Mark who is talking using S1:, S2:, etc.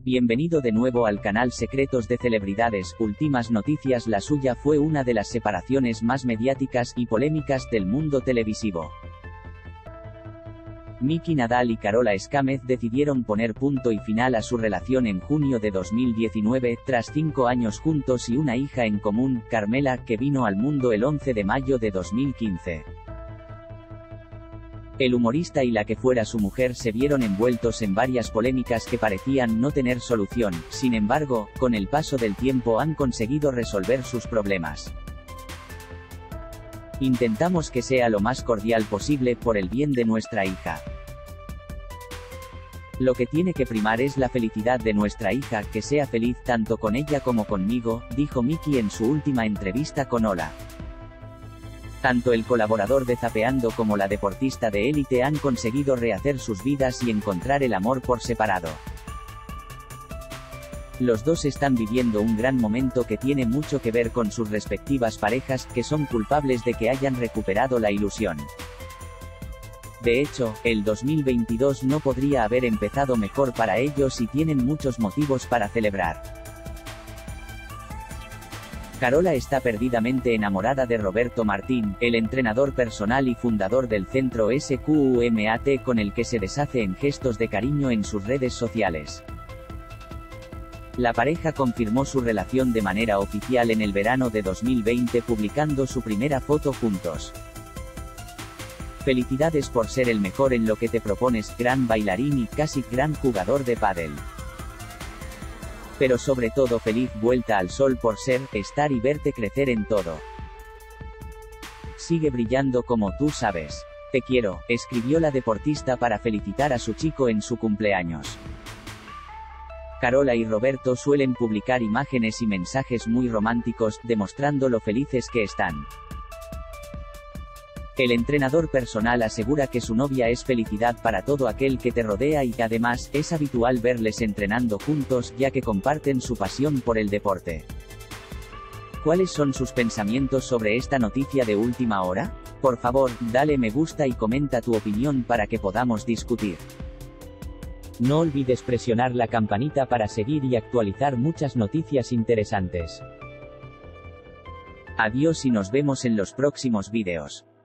S1: Bienvenido de nuevo al canal Secretos de Celebridades. Últimas noticias. La suya fue una de las separaciones más mediáticas y polémicas del mundo televisivo. Miki Nadal y Carola Escámez decidieron poner punto y final a su relación en junio de 2019, tras 5 años juntos y una hija en común, Carmela, que vino al mundo el 11 de mayo de 2015. El humorista y la que fuera su mujer se vieron envueltos en varias polémicas que parecían no tener solución. Sin embargo, con el paso del tiempo han conseguido resolver sus problemas. Intentamos que sea lo más cordial posible por el bien de nuestra hija. Lo que tiene que primar es la felicidad de nuestra hija, que sea feliz tanto con ella como conmigo, dijo Miki en su última entrevista con Hola. Tanto el colaborador de Zapeando como la deportista de élite han conseguido rehacer sus vidas y encontrar el amor por separado. Los dos están viviendo un gran momento que tiene mucho que ver con sus respectivas parejas, que son culpables de que hayan recuperado la ilusión. De hecho, el 2022 no podría haber empezado mejor para ellos y tienen muchos motivos para celebrar. Carola está perdidamente enamorada de Roberto Martín, el entrenador personal y fundador del centro SQMAT, con el que se deshace en gestos de cariño en sus redes sociales. La pareja confirmó su relación de manera oficial en el verano de 2020 publicando su primera foto juntos. Felicidades por ser el mejor en lo que te propones, gran bailarín y casi gran jugador de pádel. Pero sobre todo feliz vuelta al sol por ser, estar y verte crecer en todo. Sigue brillando como tú sabes. Te quiero, escribió la deportista para felicitar a su chico en su cumpleaños. Carola y Roberto suelen publicar imágenes y mensajes muy románticos, demostrando lo felices que están. El entrenador personal asegura que su novia es felicidad para todo aquel que te rodea y, además, es habitual verles entrenando juntos, ya que comparten su pasión por el deporte. ¿Cuáles son sus pensamientos sobre esta noticia de última hora? Por favor, dale me gusta y comenta tu opinión para que podamos discutir. No olvides presionar la campanita para seguir y actualizar muchas noticias interesantes. Adiós y nos vemos en los próximos vídeos.